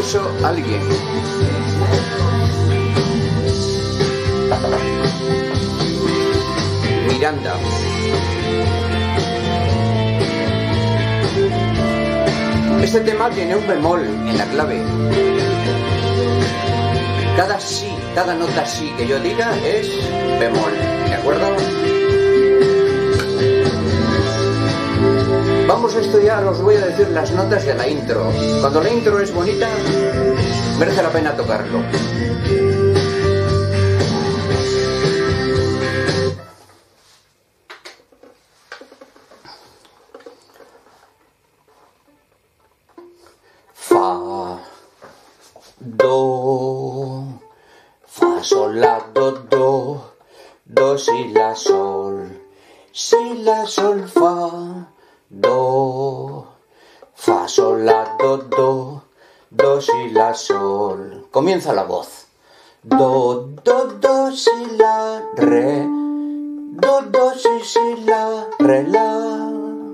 misterioso alguien. Miranda. Este tema tiene un bemol en la clave. Cada sí, cada nota sí que yo diga es bemol, ¿de acuerdo? Vamos a estudiar, os voy a decir las notas de la intro. Cuando la intro es bonita, merece la pena tocarlo. Fa, do, fa, sol, la, do, si, la, sol, fa, do, fa, sol, la, do, si, la, sol. Comienza la voz. Do, si, la, re, do, si, la, re, la.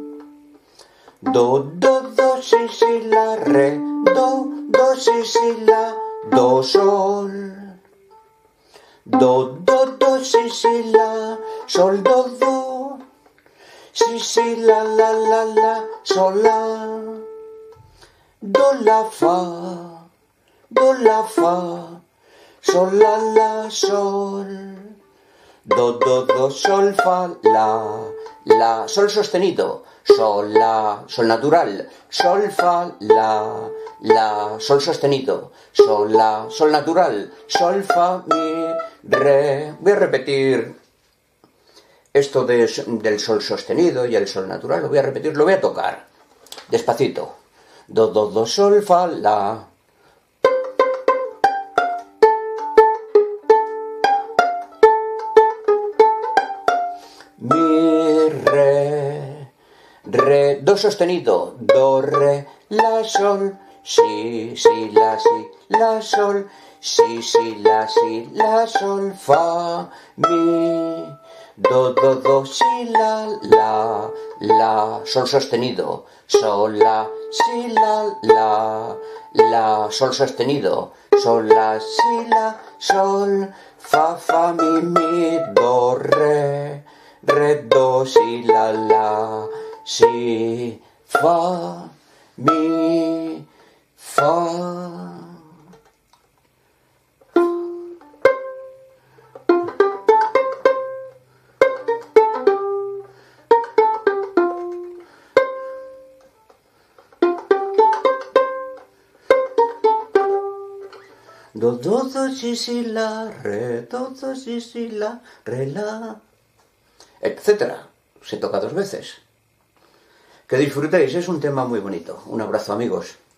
Do, si, la, re, do, si, la, do, sol. Do, si, la, sol, do. Si, la, sol, la. Do, la, fa, sol, la, sol. Do, sol, fa, la, sol sostenido. Sol, la, sol natural, sol, fa, la, sol sostenido, sol, la, sol natural, sol, fa, mi, re. Voy a repetir esto del sol sostenido y el sol natural, lo voy a repetir, lo voy a tocar despacito. Do, sol, fa, la. Mi, re, do sostenido, do, re, la, sol, si, la, sol, si, la, sol, fa, mi, do, si, la, sol sostenido, sol, la, si, la, sol sostenido, sol, la, si, la, sol, fa, mi, do, re, do, si, la, si, fa, mi, fa. Do, si, la, re, do, si, la, re, la, etcétera. Se toca 2 veces. Que disfrutéis, es un tema muy bonito. Un abrazo, amigos.